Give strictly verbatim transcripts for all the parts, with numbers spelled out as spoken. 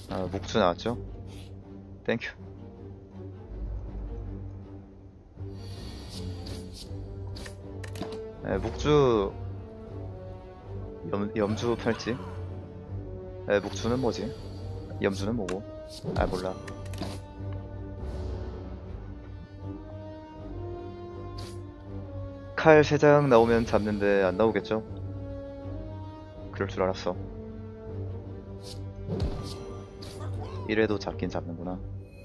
아, 목주 나왔죠? 땡큐. 에, 목주 염, 염주 팔찌. 에, 목주는 뭐지? 염주는 뭐고? 아, 몰라. 칼 세 장 나오면 잡는데 안 나오겠죠? 그럴 줄 알았어. 이래도 잡긴 잡는구나.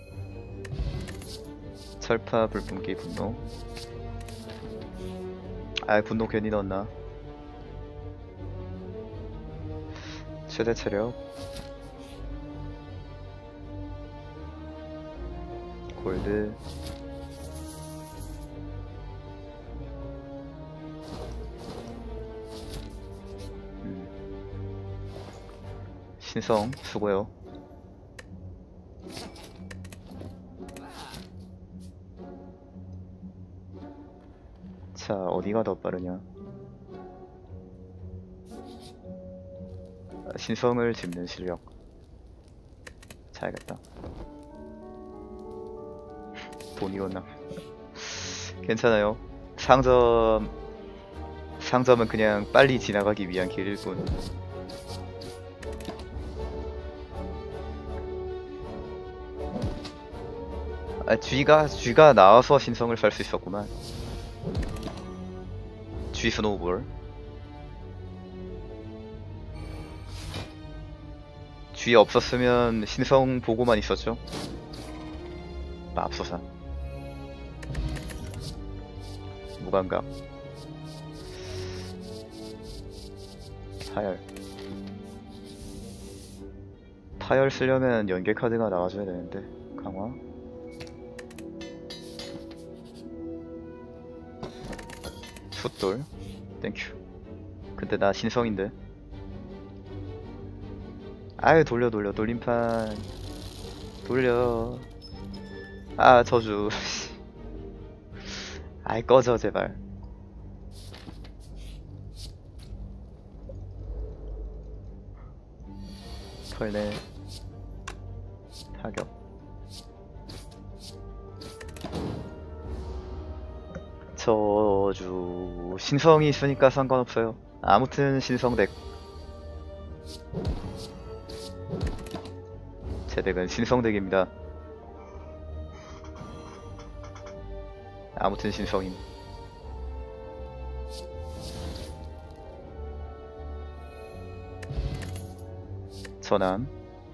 철파 불뿜기 분노. 아, 분노 괜히 넣었나? 최대 체력. 골드. 음. 신성 수고요. 자, 어디가 더 빠르냐? 신성을 짚는 실력. 자야겠다. 돈이 없나? 괜찮아요. 상점 상점은 그냥 빨리 지나가기 위한 길일 뿐. 아, 쥐가 쥐가 나와서 신성을 살 수 있었구만. 쥐 스노우볼. 쥐 없었으면 신성 보고만 있었죠. 맙소사. 무감각. 파열. 파열 쓰려면 연계 카드가 나와줘야 되는데. 강화. 숫돌. 땡큐. 근데 나 신성인데. 아유, 돌려 돌려 돌림판 돌려. 아, 저주. 아이, 꺼져 제발. 털네. 타격. 저주. 신성이 있으니까 상관없어요. 아무튼 신성덱. 제 덱은 신성덱입니다. 아무튼 신성임. 전함.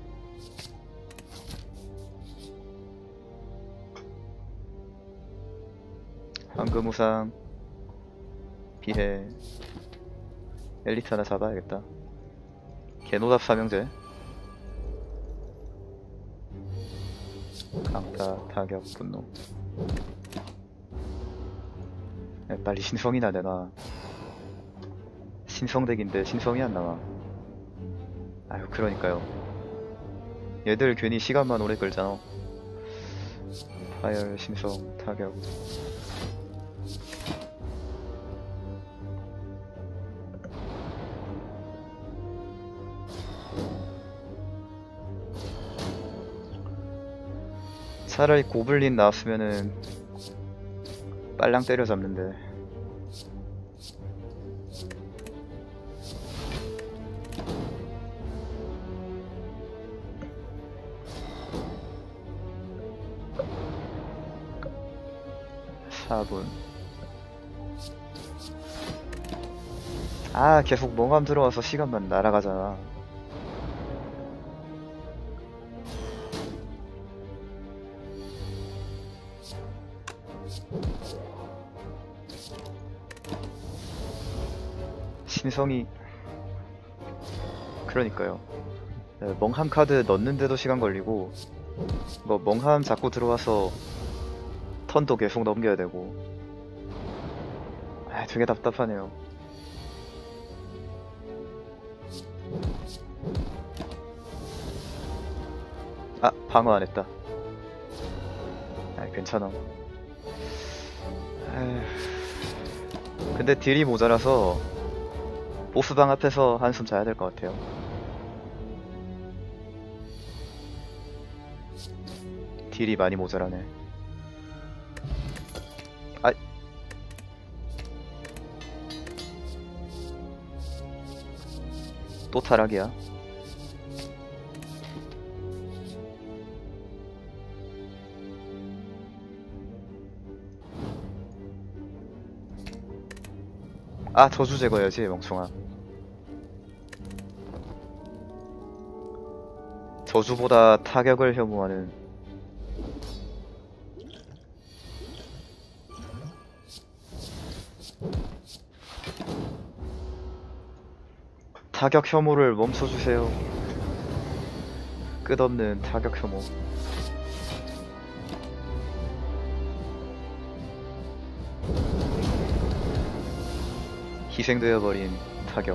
황금우상. 비해. 엘리트 하나 잡아야겠다. 개노답 삼형제. 강타, 타격, 분노. 야, 빨리 신성이나 내놔. 신성덱인데 신성이 안 나와. 아유, 그러니까요. 얘들 괜히 시간만 오래 끌잖아. 파열, 신성, 타격. 차라리 고블린 나왔으면은 빨랑 때려잡는데. 사 분. 아, 계속 멍함 들어와서 시간만 날아가잖아. 신성이. 그러니까요. 네, 멍함 카드 넣는데도 시간 걸리고, 뭐 멍함 자꾸 들어와서 턴도 계속 넘겨야 되고. 아, 되게 답답하네요. 아, 방어 안 했다. 아, 괜찮아. 에휴... 근데 딜이 모자라서 보스방 앞에서 한숨 자야 될 것 같아요. 딜이 많이 모자라네. 아, 또 타락이야. 아, 저주 제거해야지, 멍청아. 저주보다 타격을 혐오하는. 타격 혐오를 멈춰주세요. 끝없는 타격 혐오. 희생되어버린 타격.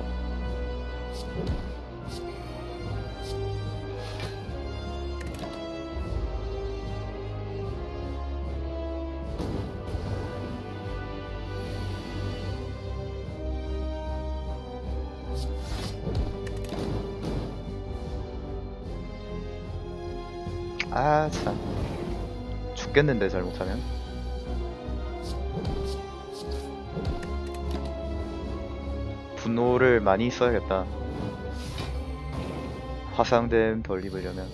아, 참. 죽겠는데, 잘못하면. 분노를 많이 써야겠다. 화상됨 덜 입으려면.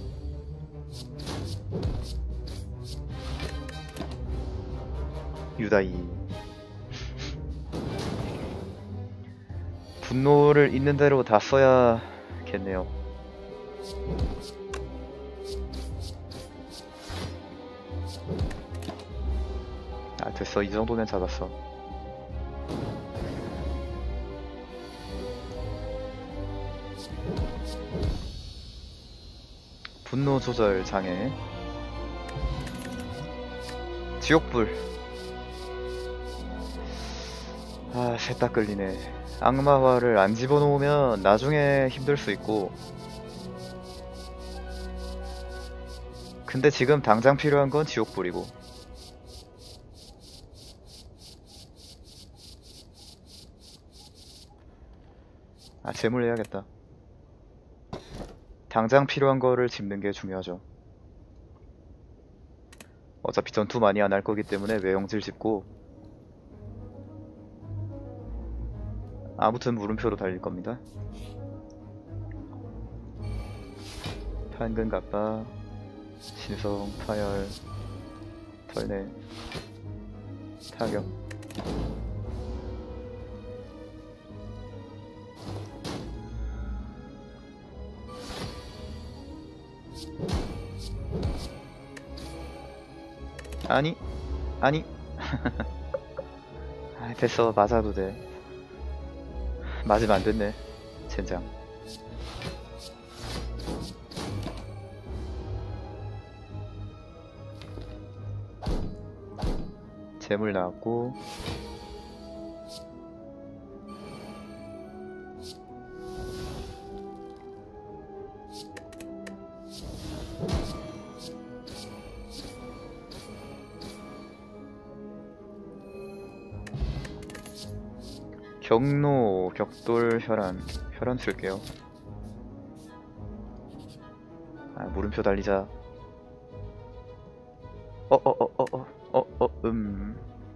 유다이. 분노를 있는 대로 다 써야겠네요. 아, 됐어. 이 정도면 잡았어. 분노 조절 장애. 지옥불. 아, 셋 다 끌리네. 악마화를 안 집어놓으면 나중에 힘들 수 있고, 근데 지금 당장 필요한 건 지옥불이고. 아, 재물 내야겠다. 당장 필요한 거를 짚는 게 중요하죠. 어차피 전투 많이 안 할 거기 때문에 외형질 짚고, 아무튼 물음표로 달릴 겁니다. 판근 갑바, 신성, 파열, 털내, 타격. 아니, 아니. 아, 됐어. 맞아도 돼. 맞으면 안 됐네. 젠장. 재물 나왔고, 경로, 격돌, 혈안. 혈안 쓸게요. 아, 물음표 달리자. 어, 어, 어, 어, 어, 어, 어, 음.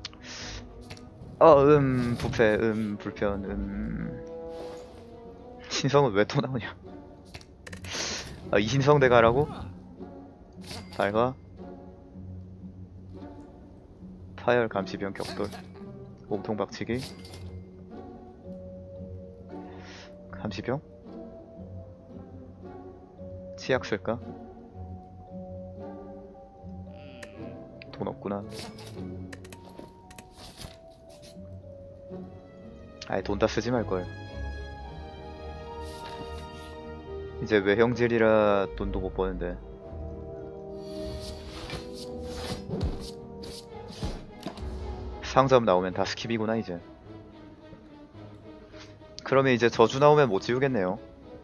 어, 음, 부패, 음, 불편, 음. 신성은 왜 또 나오냐? 아, 이신성 대가라고? 잘가. 파열, 감시병, 격돌. 몸통 박치기. 감시병? 치약 쓸까? 돈 없구나. 아예 돈 다 쓰지 말걸. 이제 외형질이라 돈도 못 버는데. 상점 나오면 다 스킵이구나 이제. 그러면 이제 저주 나오면 못 지우겠네요.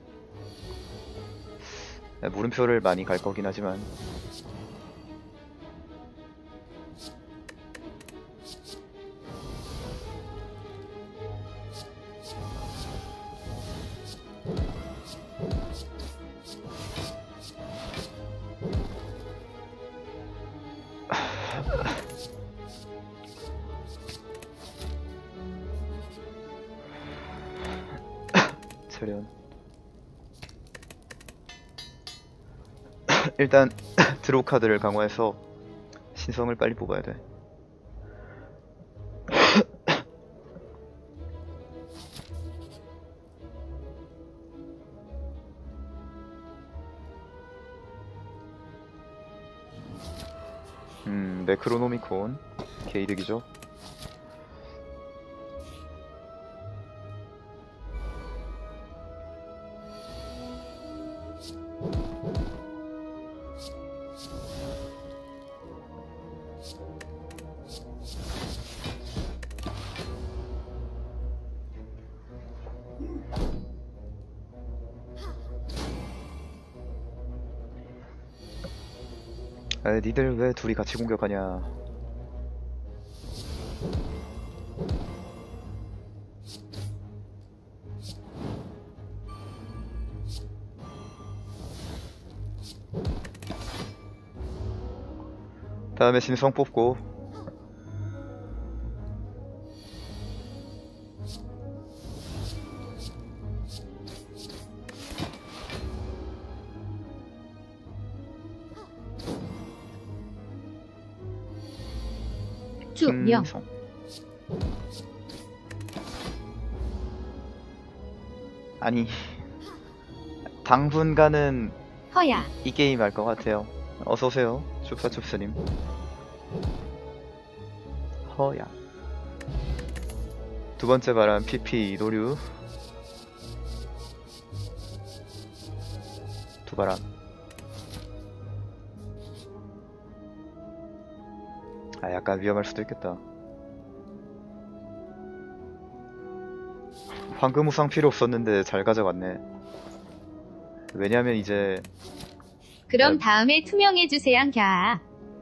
물음표를 많이 갈 거긴 하지만. 테련. 일단 드로우 카드를 강화해서 신성을 빨리 뽑아야 돼. 음, 네크로노미콘 개이득이죠. 아, 니들 왜 둘이 같이 공격하냐. 다음에 신성 뽑고 투명. 신성. 아니 당분간은 허야. 이 게임 할 것 같아요. 어서오세요 춥사춥스님. 허야. 두 번째 바람 피피 노류. 두 바람. 아 약간 위험할 수도 있겠다. 황금 우상 필요 없었는데 잘 가져갔네. 왜냐면 이제 그럼 음. 다음에 투명해주세요, 갸.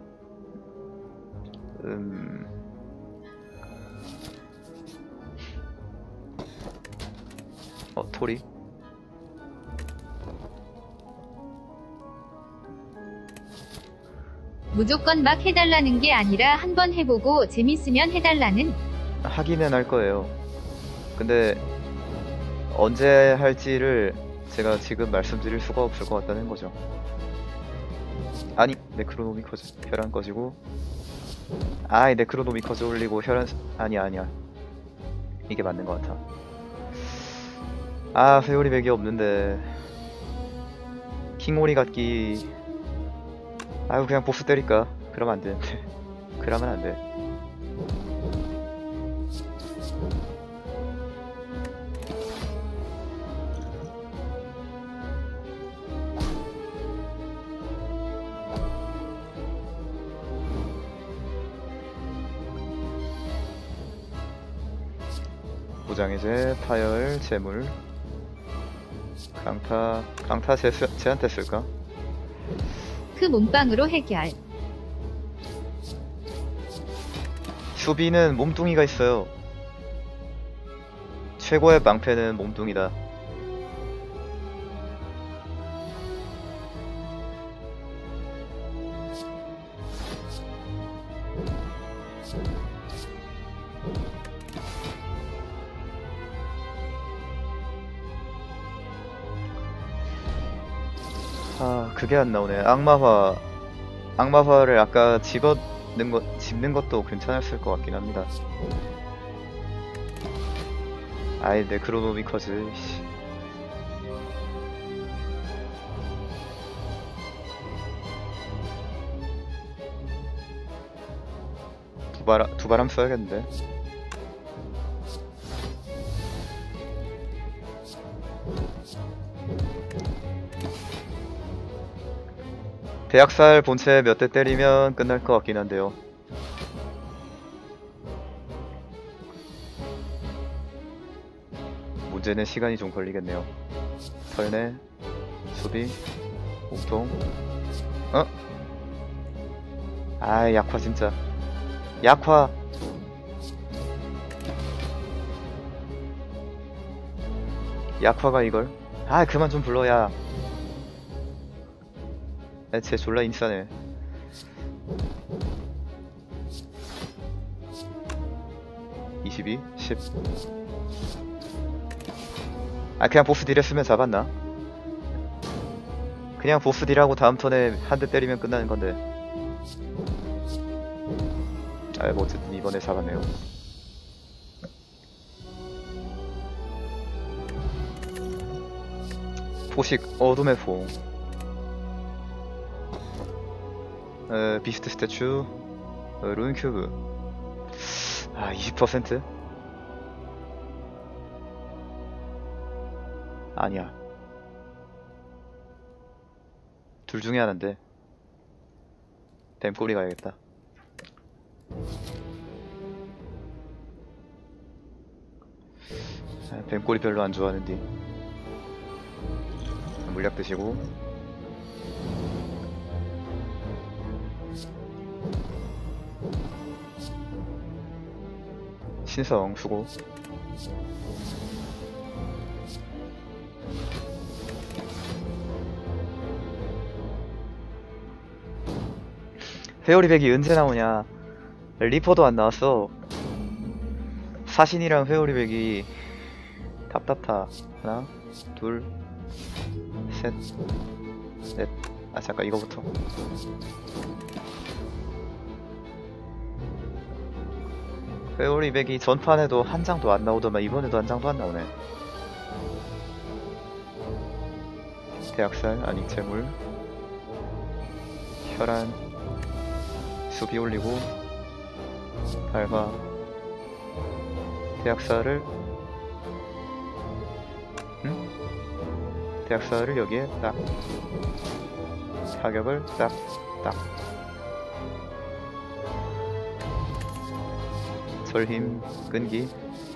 음... 어 토리? 무조건 막 해달라는 게 아니라 한번 해보고 재밌으면 해달라는. 하기는 할 거예요. 근데 언제 할지를 제가 지금 말씀드릴 수가 없을 것 같다는 거죠. 아니 네크로노미커즈 혈안 꺼지고, 아이 네크로노미커즈 올리고 혈안. 아니야 아니야 이게 맞는 것 같아. 아 회오리 백이 없는데 킹오리 갖기. 아유 그냥 보스 때릴까? 그러면 안 되는데. 그러면 안 돼. 무장해제, 파열, 재물, 강타, 강타 제, 쟤한테 쓸까? 그 몸빵으로 해결. 수비는 몸뚱이가 있어요. 최고의 방패는 몸뚱이다. 아 그게 안 나오네. 악마화. 악마화를 아까 집어는 것, 집는 것도 괜찮았을 것 같긴 합니다. 아이 네크로노미커즈. 씨. 두 바람 두 바람 써야겠는데. 대학살 본체 몇 대 때리면 끝날 것 같긴 한데요. 문제는 시간이 좀 걸리겠네요. 털내, 수비, 몸통. 어? 아이 약화 진짜. 약화. 약화가 이걸. 아 그만 좀 불러야. 쟤 졸라 인싸네. 이십이, 십. 아 그냥 보스 딜 했으면 잡았나? 그냥 보스 딜하고 다음 턴에 한 대 때리면 끝나는 건데. 아 뭐 어쨌든 이번에 잡았네요. 포식 어둠의 포. 에, 비스트 스태츄. 어, 룬 큐브. 아 이십 퍼센트? 아니야. 둘 중에 하나인데. 뱀꼬리 가야겠다. 아, 뱀꼬리 별로 안 좋아하는데. 물약 드시고. 신성 수고. 회오리백이 언제 나오냐. 리퍼도 안 나왔어. 사신이랑 회오리백이 답답타. 하나 둘 셋 넷. 아 잠깐 이거부터. 회오리백이 전판에도 한 장도 안 나오더만 이번에도 한 장도 안 나오네. 대학살 아니 재물 혈안 수비 올리고 발화 대학살을 응? 대학살을 여기에 딱 타격을 딱 딱 절힘 끈기.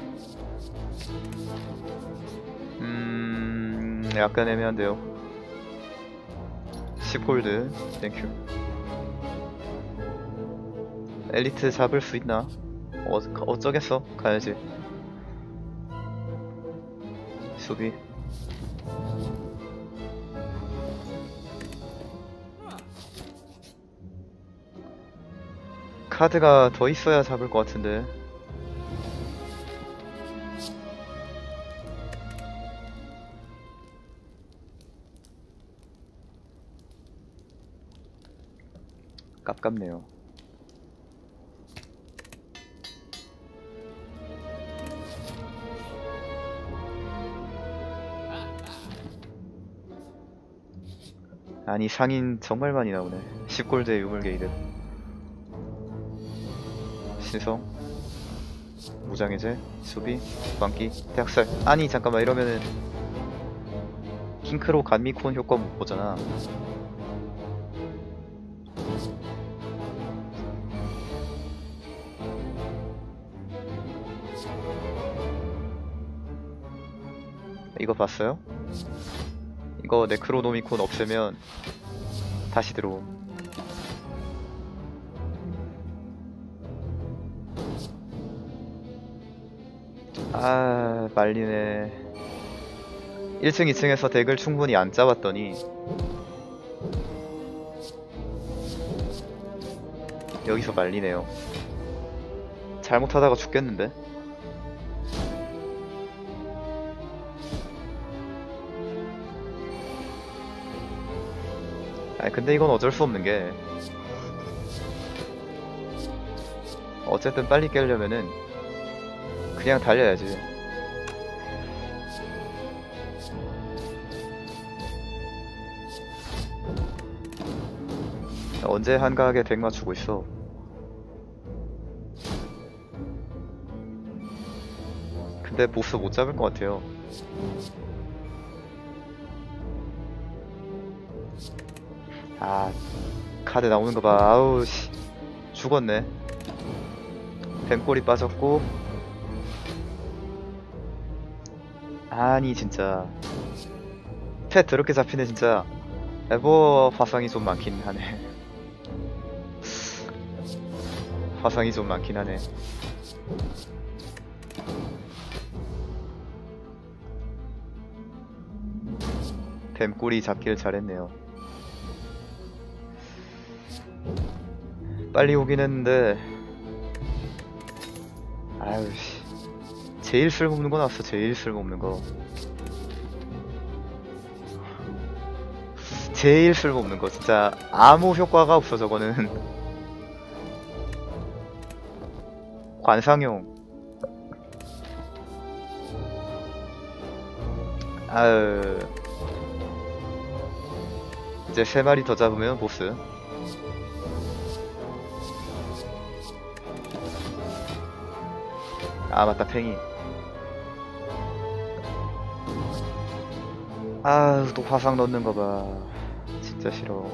음 약간 애매한데요. 십 골드 땡큐. 엘리트 잡을 수 있나? 어, 어쩌겠어. 가야지. 수비. 카드가 더 있어야 잡을 것 같은데. 깝깝네요. 아니 상인 정말 많이 나오네. 십 골드에 유물 게이드. 신성 무장해제 수비 광기 대학살. 아니 잠깐만 이러면은 킹크로 간미콘 효과 못 보잖아. 이거 봤어요? 이거 네크로노미콘 없애면 다시 들어옴. 아 말리네. 일 층 이 층에서 덱을 충분히 안 짜봤더니 여기서 말리네요. 잘못하다가 죽겠는데. 아니 근데 이건 어쩔 수 없는 게 어쨌든 빨리 깨려면은 그냥 달려야지. 언제 한가하게 덱 맞추고 있어. 근데 보스 못 잡을 것 같아요. 아 카드 나오는 거 봐. 아우 씨 죽었네. 뱀꼬리 빠졌고. 아니 진짜 펫 더럽게 잡히네 진짜. 에버 화상이 좀 많긴 하네. 화상이 좀 많긴 하네. 뱀꼬리 잡길 잘했네요. 빨리 오긴 했는데 아유 씨 제일 쓸모없는 거 나왔어. 제일 쓸모없는 거. 제일 쓸모없는 거. 진짜 아무 효과가 없어 저거는. 관상용. 아으. 이제 세 마리 더 잡으면 보스. 아 맞다 팽이. 아우 또 화상 넣는 거 봐. 진짜 싫어.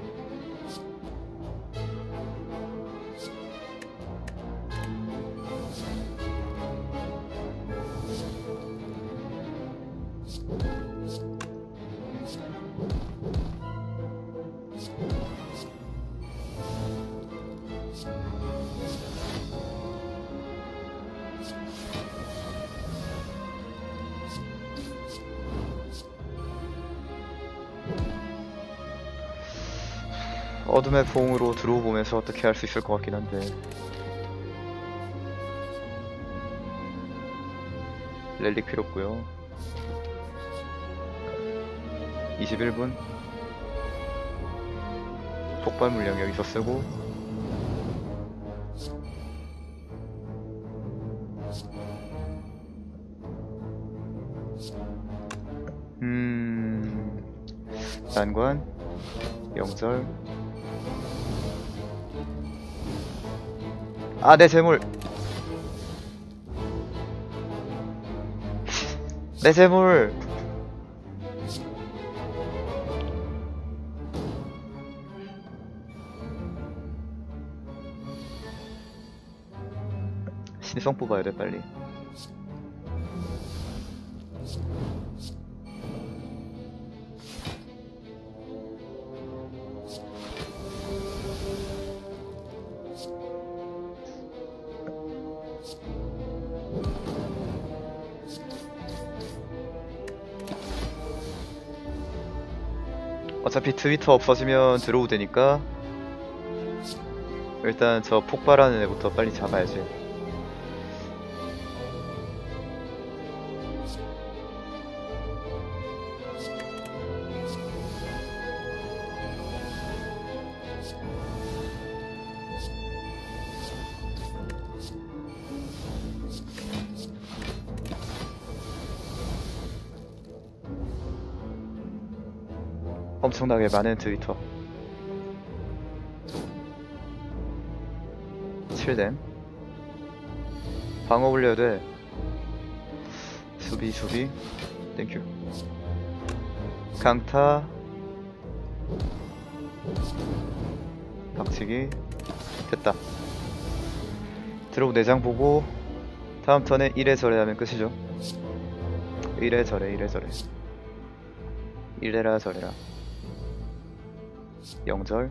어둠의 봉으로 들어보면서 어떻게 할 수 있을 것 같긴 한데. 렐릭 필요 없고요. 이십일 분 폭발 물량 여기서 쓰고. 음... 난관 영절. 아, 내 재물. 내 재물. 신성 뽑아야 돼 빨리. 어차피 트위터 없어지면 들어오 되니까 일단 저 폭발하는 애부터 빨리 잡아야지. 엄청나게 많은 트위터. 칠 댐 방어 올려야 돼. 수비 수비 땡큐. 강타 박치기 됐다. 드로우 내장 보고 다음 턴에 이래저래 하면 끝이죠. 이래저래 이래저래 이래라 저래라. 영절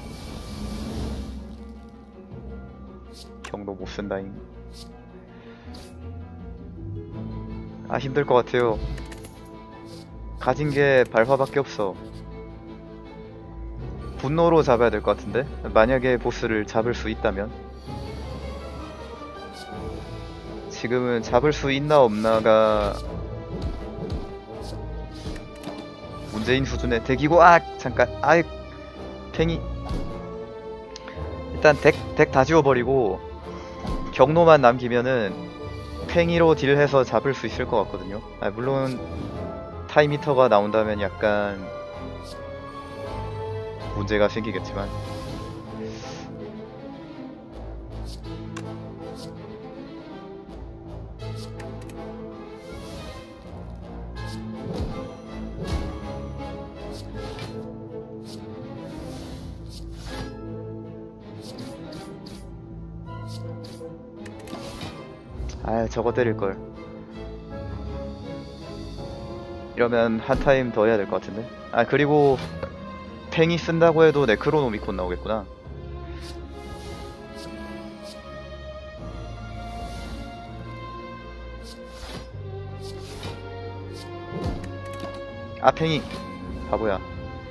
경도 못쓴다잉. 아 힘들 것 같아요. 가진게 발화밖에 없어. 분노로 잡아야 될 것 같은데, 만약에 보스를 잡을 수 있다면. 지금은 잡을 수 있나 없나가 문제인 수준의 덱이고. 아 잠깐 아이 팽이. 일단 덱 덱 다 지워버리고 경로만 남기면은 팽이로 딜해서 잡을 수 있을 것 같거든요. 아, 물론 타이미터가 나온다면 약간 문제가 생기겠지만. 아 저거 때릴걸. 이러면 한 타임 더 해야 될 것 같은데. 아 그리고 팽이 쓴다고 해도 네크로노미콘 나오겠구나. 아 팽이 바보야.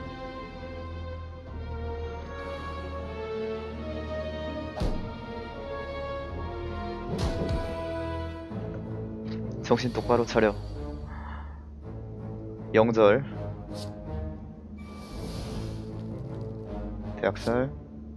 정신 똑바로 차려. 영절 대학살.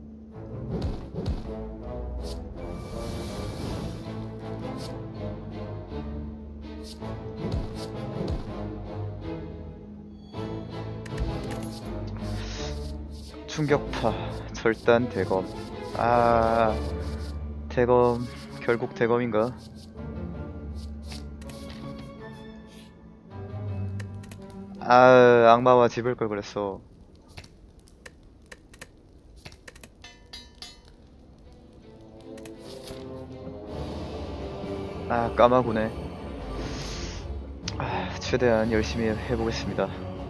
충격파. 절단 대검. 아, 대검. 결국 대검인가? 아, 악마와 집을 걸 그랬어. 아, 까마구네. 아, 최대한 열심히 해보겠습니다.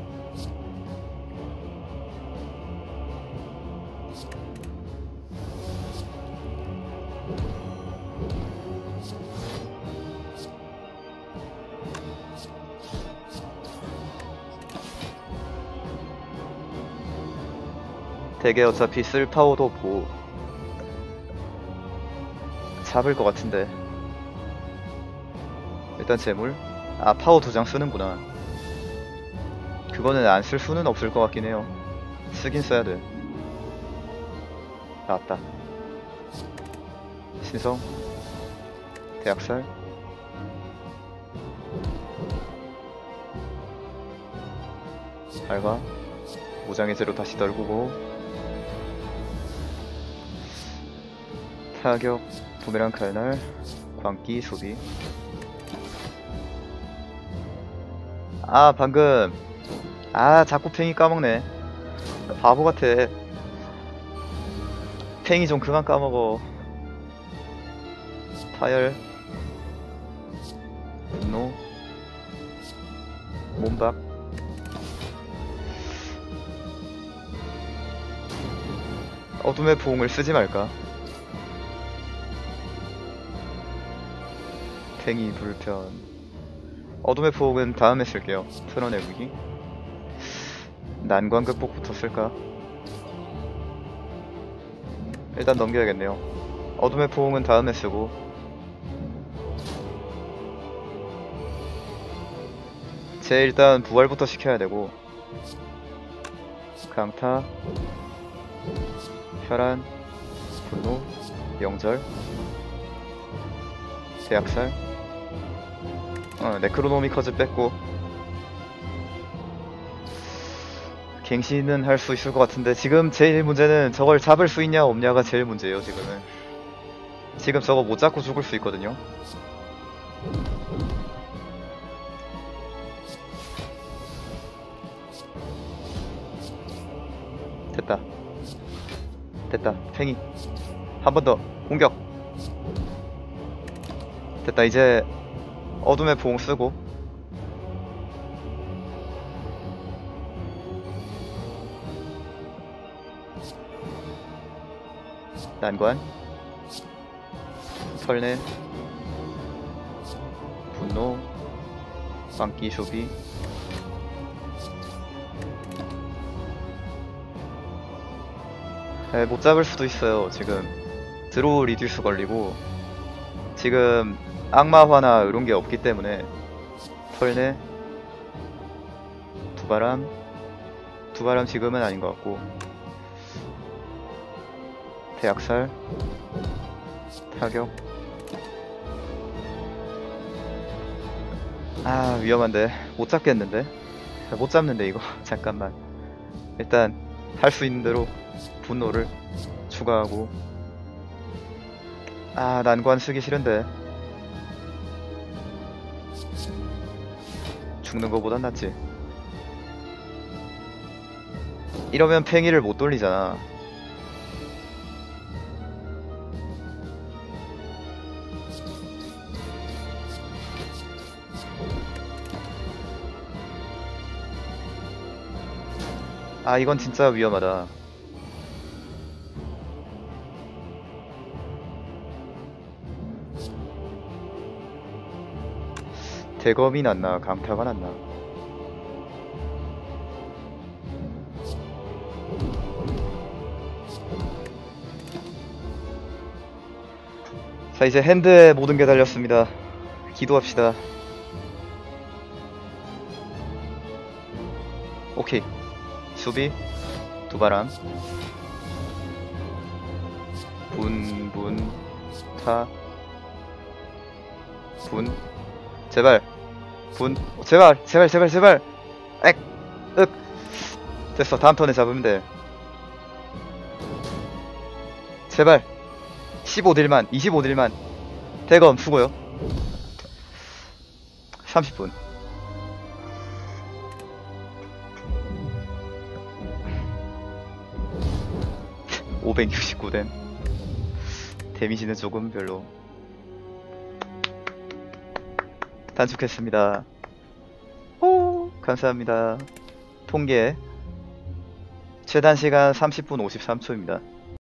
되게 어차피 쓸 파워도 뭐 잡을 것 같은데. 일단 재물. 아, 파워 두 장 쓰는구나. 그거는 안 쓸 수는 없을 것 같긴 해요. 쓰긴 써야 돼. 나왔다. 신성. 대학살. 발과 무장의 제로 다시 떨구고. 타격, 부메랑 칼날, 광기, 소비. 아, 방금. 아, 자꾸 팽이 까먹네. 바보 같아. 팽이 좀 그만 까먹어. 타열, 분노, 몸박. 어둠의 포옹을 쓰지 말까? 팽이 불편. 어둠의 포옹은 다음에 쓸게요. 틀어내보기. 난관 극복부터 쓸까? 일단 넘겨야겠네요. 어둠의 포옹은 다음에 쓰고. 제 일단 부활부터 시켜야 되고. 강타, 혈안, 분노, 영절, 대학살. 어, 네크로노미커즈 뺐고. 갱신은 할 수 있을 것 같은데 지금 제일 문제는 저걸 잡을 수 있냐 없냐가 제일 문제예요. 지금은 지금 저거 못 잡고 죽을 수 있거든요. 됐다. 됐다. 팽이 한 번 더 공격. 됐다. 이제 어둠의 보홍 쓰고. 난관, 설레, 분노, 광기, 소비. 네, 못 잡을 수도 있어요. 지금 드로우 리듀스 걸리고 지금 악마화나 이런 게 없기 때문에. 설레, 두바람, 두바람 지금은 아닌 것 같고. 대학살, 타격. 아, 위험한데 못 잡겠는데. 못 잡는데 이거. 잠깐만. 일단 할 수 있는 대로 분노를 추가하고. 아, 난관 쓰기 싫은데. 죽는 거보단 낫지. 이러면 팽이를 못 돌리잖아. 아, 이건 진짜 위험하다. 대검이 낫나 강타가 낫나. 자, 이제 핸드에 모든 게 달렸습니다. 기도합시다. 오케이. 수비, 두바람, 분, 분, 타, 분, 제발, 분, 제발, 제발, 제발, 제발, 액, 윽, 됐어. 다음 턴에 잡으면 돼. 제발, 십오 딜만, 이십오 딜만, 대검 수고요. 삼십 분. 오백육십구 댐. 데미지는 조금 별로. 단축했습니다. 오, 감사합니다. 통계 최단 시간 삼십 분 오십삼 초입니다.